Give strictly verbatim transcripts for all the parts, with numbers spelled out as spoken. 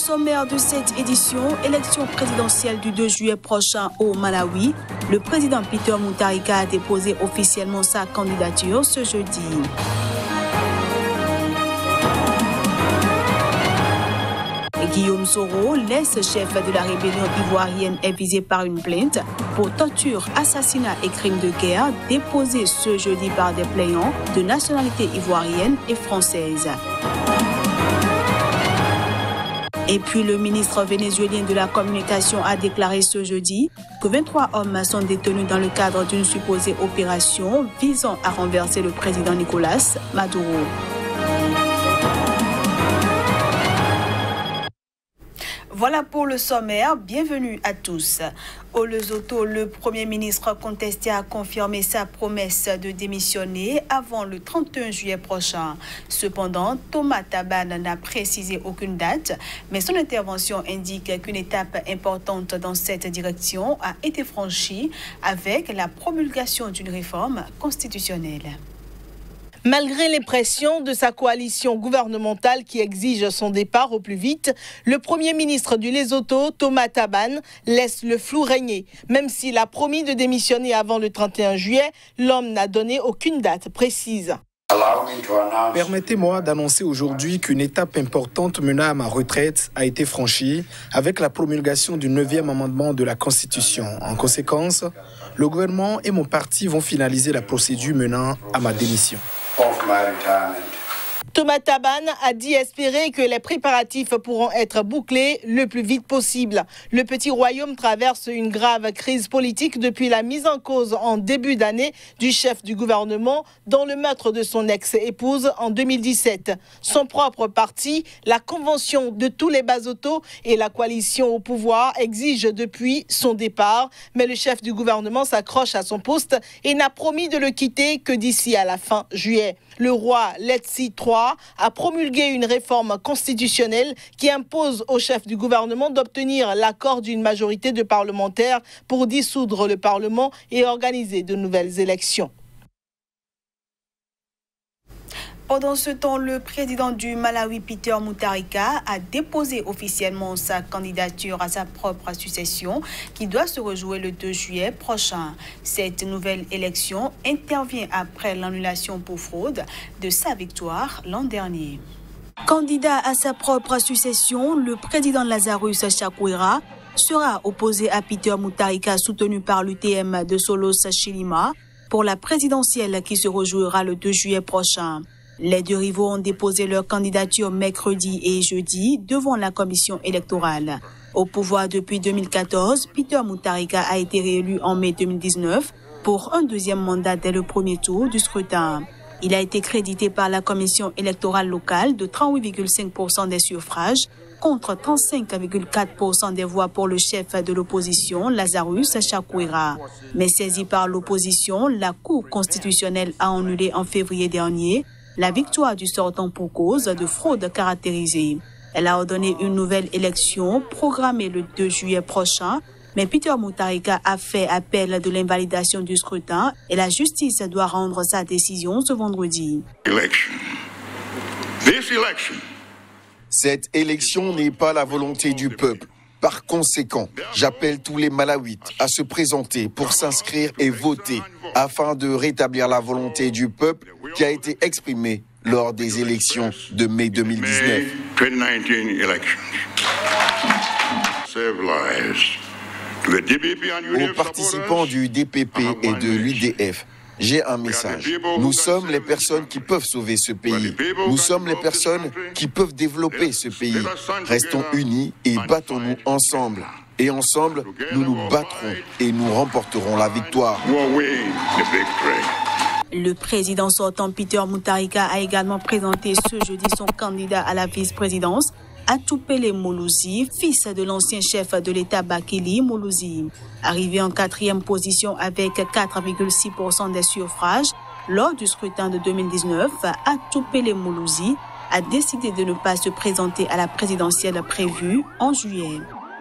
sommaire de cette édition, élection présidentielle du deux juillet prochain au Malawi, le président Peter Mutharika a déposé officiellement sa candidature ce jeudi. Guillaume Soro, l'ex-chef de la rébellion ivoirienne, est visé par une plainte pour torture, assassinat et crimes de guerre déposée ce jeudi par des plaignants de nationalité ivoirienne et française. Et puis le ministre vénézuélien de la Communication a déclaré ce jeudi que vingt-trois hommes sont détenus dans le cadre d'une supposée opération visant à renverser le président Nicolas Maduro. Voilà pour le sommaire. Bienvenue à tous. Au Lesotho, le Premier ministre contesté a confirmé sa promesse de démissionner avant le trente et un juillet prochain. Cependant, Thomas Thabane n'a précisé aucune date, mais son intervention indique qu'une étape importante dans cette direction a été franchie avec la promulgation d'une réforme constitutionnelle. Malgré les pressions de sa coalition gouvernementale qui exige son départ au plus vite, le Premier ministre du Lesotho, Thomas Thabane, laisse le flou régner. Même s'il a promis de démissionner avant le trente et un juillet, l'homme n'a donné aucune date précise. Permettez-moi d'annoncer aujourd'hui qu'une étape importante menant à ma retraite a été franchie avec la promulgation du neuvième amendement de la Constitution. En conséquence, le gouvernement et mon parti vont finaliser la procédure menant à ma démission. Of my retirement. Thomas Thabane a dit espérer que les préparatifs pourront être bouclés le plus vite possible. Le petit royaume traverse une grave crise politique depuis la mise en cause en début d'année du chef du gouvernement dans le meurtre de son ex-épouse en deux mille dix-sept. Son propre parti, la Convention de tous les Basotho et la coalition au pouvoir exigent depuis son départ, mais le chef du gouvernement s'accroche à son poste et n'a promis de le quitter que d'ici à la fin juillet. Le roi Letsi trois a promulgué une réforme constitutionnelle qui impose au chef du gouvernement d'obtenir l'accord d'une majorité de parlementaires pour dissoudre le Parlement et organiser de nouvelles élections. Pendant ce temps, le président du Malawi, Peter Mutharika, a déposé officiellement sa candidature à sa propre succession qui doit se rejouer le deux juillet prochain. Cette nouvelle élection intervient après l'annulation pour fraude de sa victoire l'an dernier. Candidat à sa propre succession, le président Lazarus Chakwera sera opposé à Peter Mutharika, soutenu par l'U T M de Solos Chilima, pour la présidentielle qui se rejouera le deux juillet prochain. Les deux rivaux ont déposé leur candidature mercredi et jeudi devant la commission électorale. Au pouvoir depuis deux mille quatorze, Peter Mutharika a été réélu en mai deux mille dix-neuf pour un deuxième mandat dès le premier tour du scrutin. Il a été crédité par la commission électorale locale de trente-huit virgule cinq pour cent des suffrages contre trente-cinq virgule quatre pour cent des voix pour le chef de l'opposition, Lazarus Chakwera. Mais saisi par l'opposition, la Cour constitutionnelle a annulé en février dernier la victoire du sortant pour cause de fraude caractérisée. Elle a ordonné une nouvelle élection programmée le deux juillet prochain, mais Peter Mutharika a fait appel de l'invalidation du scrutin et la justice doit rendre sa décision ce vendredi. Election. This election. Cette élection n'est pas la volonté du peuple. Par conséquent, j'appelle tous les Malawites à se présenter pour s'inscrire et voter afin de rétablir la volonté du peuple qui a été exprimée lors des élections de mai deux mille dix-neuf. Aux participants du D P P et de l'U D F, j'ai un message. Nous sommes les personnes qui peuvent sauver ce pays. Nous sommes les personnes qui peuvent développer ce pays. Restons unis et battons-nous ensemble. Et ensemble, nous nous battrons et nous remporterons la victoire. Le président sortant Peter Mutharika a également présenté ce jeudi son candidat à la vice-présidence, Atupele Muluzi, fils de l'ancien chef de l'État Bakili Muluzi. Arrivé en quatrième position avec quatre virgule six pour cent des suffrages, lors du scrutin de deux mille dix-neuf, Atupele Muluzi a décidé de ne pas se présenter à la présidentielle prévue en juillet.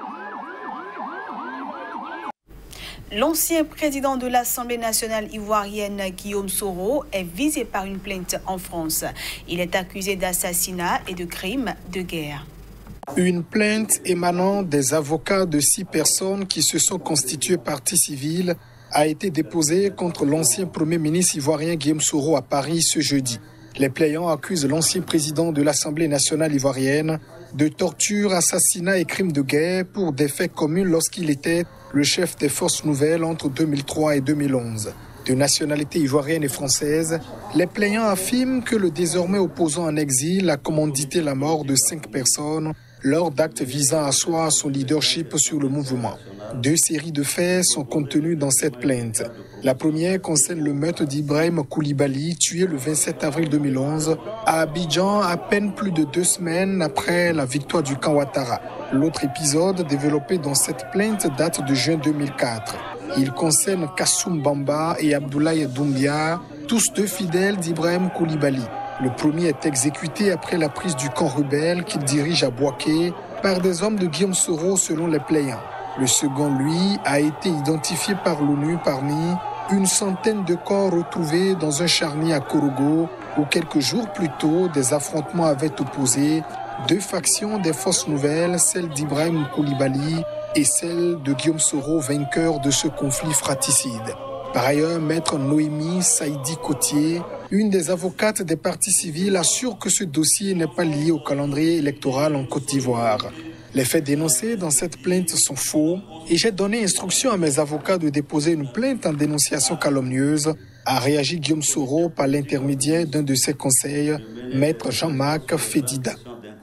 L'ancien président de l'Assemblée nationale ivoirienne, Guillaume Soro, est visé par une plainte en France. Il est accusé d'assassinat et de crimes de guerre. Une plainte émanant des avocats de six personnes qui se sont constituées partie civile a été déposée contre l'ancien Premier ministre ivoirien Guillaume Soro à Paris ce jeudi. Les plaignants accusent l'ancien président de l'Assemblée nationale ivoirienne de torture, assassinat et crimes de guerre pour des faits commis lorsqu'il était le chef des forces nouvelles entre deux mille trois et deux mille onze. De nationalité ivoirienne et française, les plaignants affirment que le désormais opposant en exil a commandité la mort de cinq personnes lors d'actes visant à asseoir son leadership sur le mouvement. Deux séries de faits sont contenues dans cette plainte. La première concerne le meurtre d'Ibrahim Koulibaly, tué le vingt-sept avril deux mille onze à Abidjan, à peine plus de deux semaines après la victoire du camp Ouattara. L'autre épisode développé dans cette plainte date de juin deux mille quatre. Il concerne Kassoum Bamba et Abdoulaye Doumbia, tous deux fidèles d'Ibrahim Koulibaly. Le premier est exécuté après la prise du camp rebelle qu'il dirige à Bouaké par des hommes de Guillaume Soro selon les plaignants. Le second, lui, a été identifié par l'ONU parmi une centaine de corps retrouvés dans un charnier à Korogo où quelques jours plus tôt, des affrontements avaient opposé deux factions des forces nouvelles, celle d'Ibrahim Koulibaly et celle de Guillaume Soro, vainqueur de ce conflit fratricide. Par ailleurs, maître Noémie Saïdi Cotier, une des avocates des partis civils, assure que ce dossier n'est pas lié au calendrier électoral en Côte d'Ivoire. Les faits dénoncés dans cette plainte sont faux et j'ai donné instruction à mes avocats de déposer une plainte en dénonciation calomnieuse, a réagi Guillaume Soro par l'intermédiaire d'un de ses conseils, maître Jean-Marc Fédida.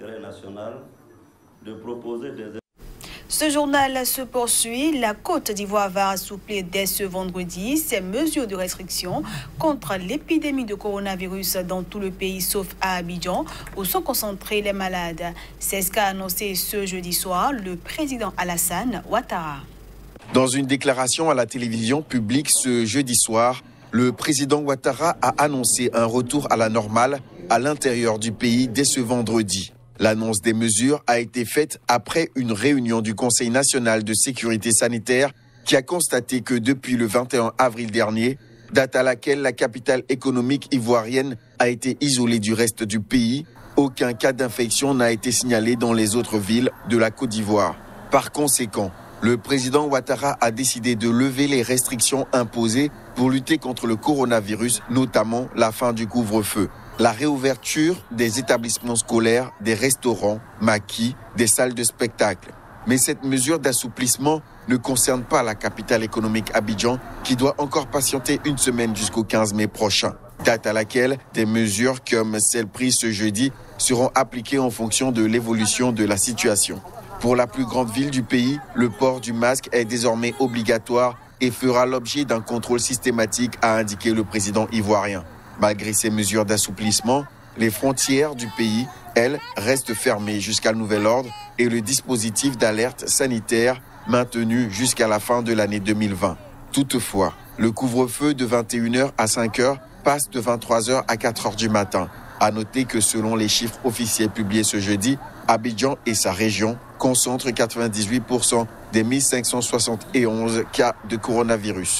Ce journal se poursuit. La Côte d'Ivoire va assouplir dès ce vendredi ses mesures de restriction contre l'épidémie de coronavirus dans tout le pays, sauf à Abidjan, où sont concentrés les malades. C'est ce qu'a annoncé ce jeudi soir le président Alassane Ouattara. Dans une déclaration à la télévision publique ce jeudi soir, le président Ouattara a annoncé un retour à la normale à l'intérieur du pays dès ce vendredi. L'annonce des mesures a été faite après une réunion du Conseil national de sécurité sanitaire qui a constaté que depuis le vingt et un avril dernier, date à laquelle la capitale économique ivoirienne a été isolée du reste du pays, aucun cas d'infection n'a été signalé dans les autres villes de la Côte d'Ivoire. Par conséquent, le président Ouattara a décidé de lever les restrictions imposées pour lutter contre le coronavirus, notamment la fin du couvre-feu. La réouverture des établissements scolaires, des restaurants, maquis, des salles de spectacle. Mais cette mesure d'assouplissement ne concerne pas la capitale économique Abidjan, qui doit encore patienter une semaine jusqu'au quinze mai prochain, date à laquelle des mesures comme celles prises ce jeudi seront appliquées en fonction de l'évolution de la situation. Pour la plus grande ville du pays, le port du masque est désormais obligatoire et fera l'objet d'un contrôle systématique, a indiqué le président ivoirien. Malgré ces mesures d'assouplissement, les frontières du pays, elles, restent fermées jusqu'à nouvel ordre et le dispositif d'alerte sanitaire maintenu jusqu'à la fin de l'année deux mille vingt. Toutefois, le couvre-feu de vingt et une heures à cinq heures passe de vingt-trois heures à quatre heures du matin. À noter que selon les chiffres officiels publiés ce jeudi, Abidjan et sa région concentrent quatre-vingt-dix-huit pour cent des mille cinq cent soixante et onze cas de coronavirus.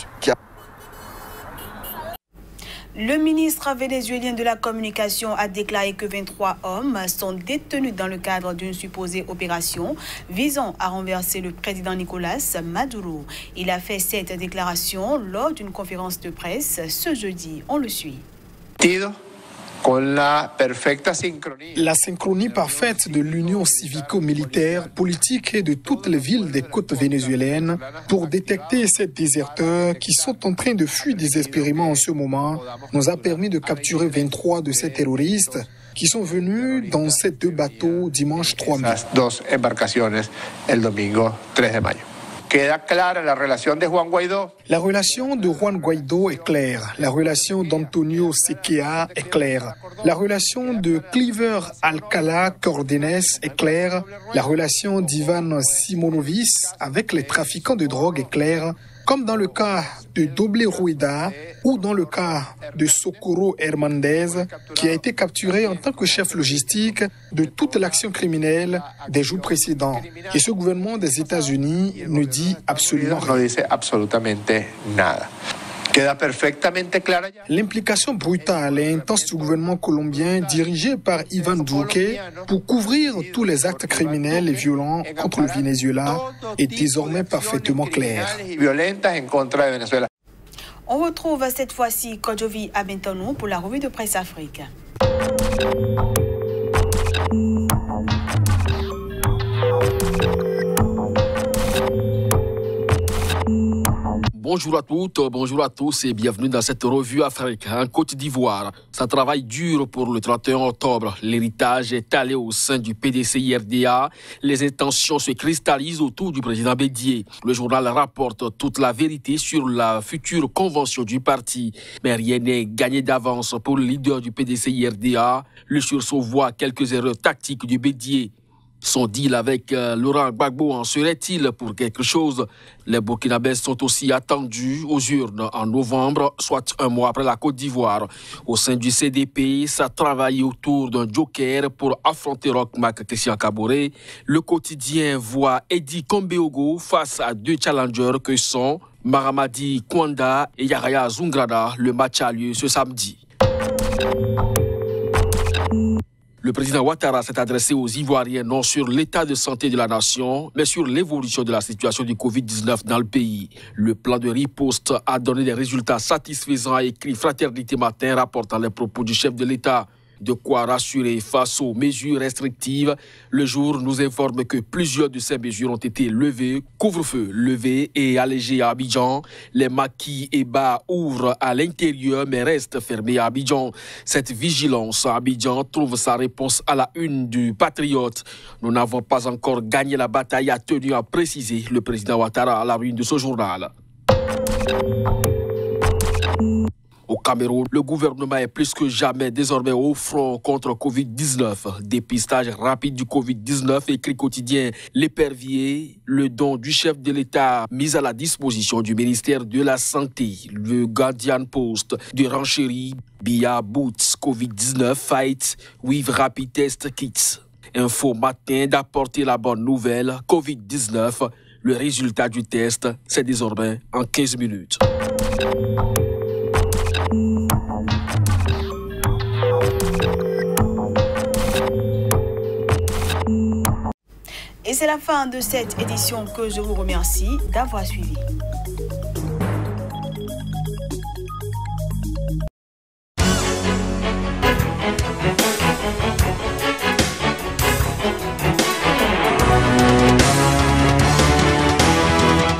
Le ministre vénézuélien de la Communication a déclaré que vingt-trois hommes sont détenus dans le cadre d'une supposée opération visant à renverser le président Nicolas Maduro. Il a fait cette déclaration lors d'une conférence de presse ce jeudi. On le suit. La synchronie parfaite de l'union civico-militaire, politique et de toutes les villes des côtes vénézuéliennes pour détecter ces déserteurs qui sont en train de fuir désespérément en ce moment nous a permis de capturer vingt-trois de ces terroristes qui sont venus dans ces deux bateaux dimanche trois mai. La relation de Juan Guaidó est claire. La relation d'Antonio Sequeira est claire. La relation de Cliver Alcalá Cárdenas est claire. La relation d'Ivan Simonovic avec les trafiquants de drogue est claire. Comme dans le cas de Doble Rueda ou dans le cas de Socorro Hernández, qui a été capturé en tant que chef logistique de toute l'action criminelle des jours précédents. Et ce gouvernement des États-Unis ne dit absolument rien. L'implication brutale et intense du gouvernement colombien dirigé par Ivan Duque pour couvrir tous les actes criminels et violents contre le Venezuela est désormais parfaitement claire. On retrouve cette fois-ci Kodjovi Abentanou pour la revue de presse Afrique. Bonjour à toutes, bonjour à tous et bienvenue dans cette revue Afrique. En Côte d'Ivoire, ça travaille dur pour le trente et un octobre. L'héritage est allé au sein du P D C I R D A. Les intentions se cristallisent autour du président Bédié. Le journal rapporte toute la vérité sur la future convention du parti. Mais rien n'est gagné d'avance pour le leader du P D C I R D A. Le sursaut voit quelques erreurs tactiques du Bédié. Son deal avec euh, Laurent Gbagbo en serait-il pour quelque chose? Les Burkinabés sont aussi attendus aux urnes en novembre, soit un mois après la Côte d'Ivoire. Au sein du C D P, ça travaille autour d'un joker pour affronter Roch-Marc Christian Kaboré. Le quotidien voit Eddie Kombeogo face à deux challengers que sont Mahamadi Kwanda et Yahya Zungrada. Le match a lieu ce samedi. Le président Ouattara s'est adressé aux Ivoiriens non sur l'état de santé de la nation, mais sur l'évolution de la situation du covid dix-neuf dans le pays. Le plan de riposte a donné des résultats satisfaisants, a écrit Fraternité Matin, rapportant les propos du chef de l'État. De quoi rassurer face aux mesures restrictives. Le jour nous informe que plusieurs de ces mesures ont été levées. Couvre-feu levé et allégé à Abidjan. Les maquis et bars ouvrent à l'intérieur mais restent fermés à Abidjan. Cette vigilance à Abidjan trouve sa réponse à la une du Patriote. Nous n'avons pas encore gagné la bataille, a tenu à préciser le président Ouattara à la une de ce journal. Au Cameroun, le gouvernement est plus que jamais désormais au front contre covid dix-neuf. Dépistage rapide du covid dix-neuf, écrit quotidien L'Épervier, le don du chef de l'État mis à la disposition du ministère de la Santé. Le Guardian Post de Renchéri, Bia Boots, covid dix-neuf, fight with rapid test kits. Info matin d'apporter la bonne nouvelle, covid dix-neuf. Le résultat du test, c'est désormais en quinze minutes. Et c'est la fin de cette édition que je vous remercie d'avoir suivi.